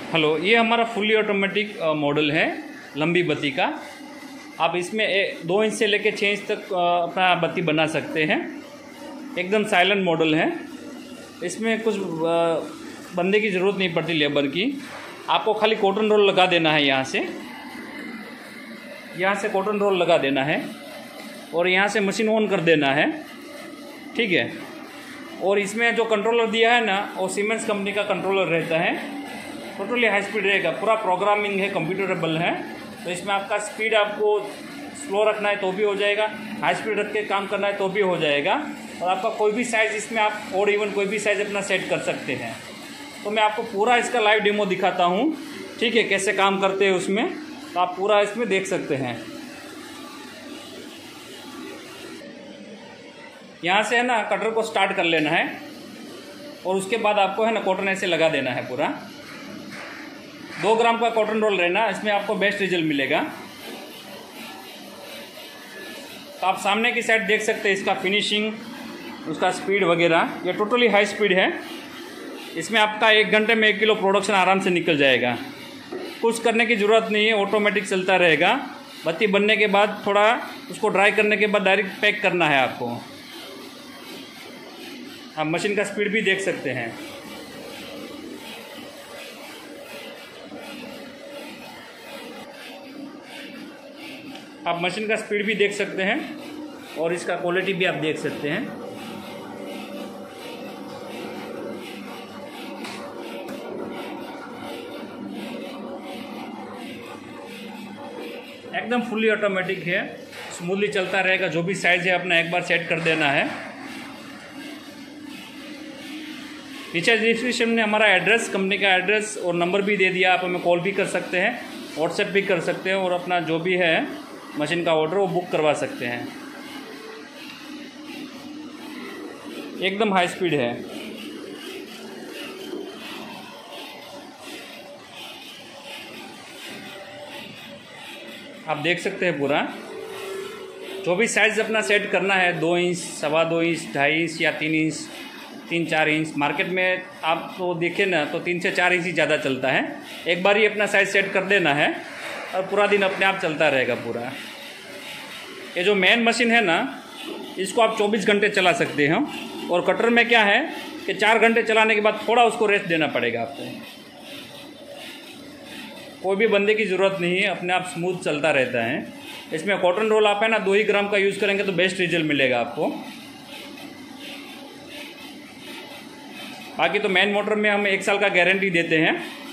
Hello, ये हमारा fully automatic model है लंबी बत्ती का। आप इसमें 2 इंच से लेकर 6 इंच तक अपना बत्ती बना सकते हैं। एकदम साइलेंट मॉडल है। इसमें कुछ बंदे की ज़रूरत नहीं पड़ती, लेबर की। आपको खाली कॉटन रोल लगा देना है। यहाँ से कॉटन रोल लगा देना है और यहाँ से मशीन ऑन कर देना है, ठीक है। और इसमें जो कंट्रोलर दिया है ना, वो सीमेंस कंपनी का कंट्रोलर रहता है। टोटली हाई स्पीड रहेगा, पूरा प्रोग्रामिंग है, कंप्यूटरेबल है। तो इसमें आपका स्पीड आपको स्लो रखना है तो भी हो जाएगा, हाई स्पीड रख के काम करना है तो भी हो जाएगा। और आपका कोई भी साइज़ इसमें आप और इवन कोई भी साइज़ अपना सेट कर सकते हैं। तो मैं आपको पूरा इसका लाइव डेमो दिखाता हूँ, ठीक है, कैसे काम करते हैं उसमें। तो आप पूरा इसमें देख सकते हैं। यहाँ से है ना कटर को स्टार्ट कर लेना है और उसके बाद आपको है ना कॉटन ऐसे लगा देना है पूरा। 2 ग्राम का कॉटन रोल रहना, इसमें आपको बेस्ट रिजल्ट मिलेगा। तो आप सामने की साइड देख सकते हैं इसका फिनिशिंग, उसका स्पीड वगैरह। ये टोटली हाई स्पीड है। इसमें आपका 1 घंटे में 1 किलो प्रोडक्शन आराम से निकल जाएगा। कुछ करने की ज़रूरत नहीं है, ऑटोमेटिक चलता रहेगा। बत्ती बनने के बाद थोड़ा उसको ड्राई करने के बाद डायरेक्ट पैक करना है आपको। आप मशीन का स्पीड भी देख सकते हैं। आप मशीन का स्पीड भी देख सकते हैं और इसका क्वालिटी भी आप देख सकते हैं। एकदम फुल्ली ऑटोमेटिक है, स्मूथली चलता रहेगा। जो भी साइज़ है अपना एक बार सेट कर देना है। नीचे डिस्क्रिप्शन में हमारा एड्रेस, कंपनी का एड्रेस और नंबर भी दे दिया। आप हमें कॉल भी कर सकते हैं, व्हाट्सएप भी कर सकते हैं और अपना जो भी है मशीन का ऑर्डर वो बुक करवा सकते हैं। एकदम हाई स्पीड है। आप देख सकते हैं पूरा। जो भी साइज़ अपना सेट करना है, 2 इंच, 2.25 इंच, 2.5 इंच या 3 इंच, 3-4 इंच। मार्केट में आप तो देखें ना तो 3 से 4 इंच ही ज़्यादा चलता है। एक बार ही अपना साइज़ सेट कर देना है और पूरा दिन अपने आप चलता रहेगा पूरा। ये जो मेन मशीन है ना, इसको आप 24 घंटे चला सकते हैं। और कटर में क्या है कि 4 घंटे चलाने के बाद थोड़ा उसको रेस्ट देना पड़ेगा आपको। कोई भी बंदे की ज़रूरत नहीं है, अपने आप स्मूथ चलता रहता है। इसमें कॉटन रोल आप है ना 2 ही ग्राम का यूज़ करेंगे तो बेस्ट रिजल्ट मिलेगा आपको। बाकी तो मेन मोटर में हम 1 साल का गारंटी देते हैं।